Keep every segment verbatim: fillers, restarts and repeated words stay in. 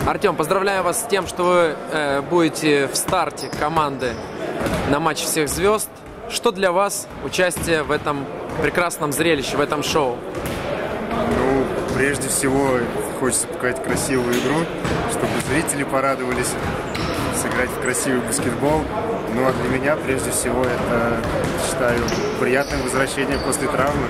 Артем, поздравляю вас с тем, что вы э, будете в старте команды на матч всех звезд. Что для вас участие в этом прекрасном зрелище, в этом шоу? Ну, прежде всего, хочется показать красивую игру, чтобы зрители порадовались, сыграть в красивый баскетбол. Ну, а для меня, прежде всего, это, считаю, приятное возвращение после травмы.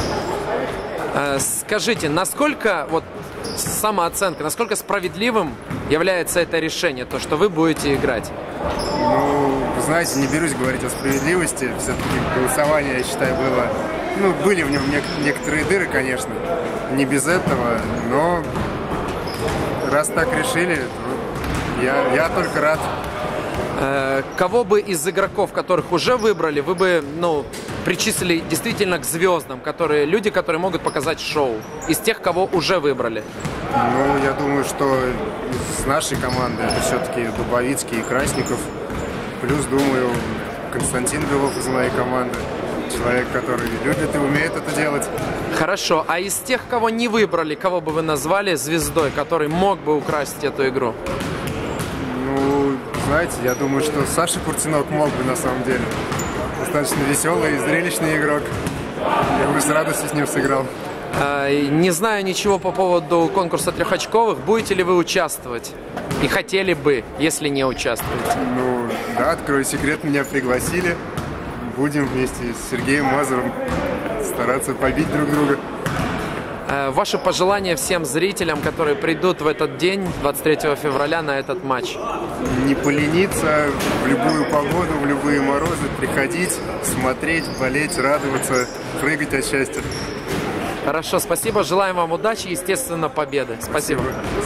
Скажите, насколько, вот самооценка, насколько справедливым является это решение, то, что вы будете играть? Ну, знаете, не берусь говорить о справедливости. Все-таки голосование, я считаю, было... Ну, были в нем нек- некоторые дыры, конечно, не без этого, но раз так решили, то я, я только рад. Кого бы из игроков, которых уже выбрали, вы бы, ну, причислили действительно к звездам, которые, люди, которые могут показать шоу, из тех, кого уже выбрали? Ну, я думаю, что с нашей команды это все-таки Дубовицкий и Красников. Плюс, думаю, Константин Белов из моей команды. Человек, который любит и умеет это делать. Хорошо. А из тех, кого не выбрали, кого бы вы назвали звездой, который мог бы украсть эту игру? Ну, знаете, я думаю, что Саша Куртинок мог бы на самом деле. Достаточно веселый и зрелищный игрок. Я бы с радостью с ним сыграл. Не знаю ничего по поводу конкурса трехочковых. Будете ли вы участвовать? И хотели бы, если не участвуете? Ну, да, открою секрет, меня пригласили. Будем вместе с Сергеем Мазуром стараться побить друг друга. Ваши пожелания всем зрителям, которые придут в этот день, двадцать третьего февраля, на этот матч? Не полениться, в любую погоду, в любые морозы приходить, смотреть, болеть, радоваться, прыгать от счастья. Хорошо, спасибо. Желаем вам удачи и, естественно, победы. Спасибо. Спасибо.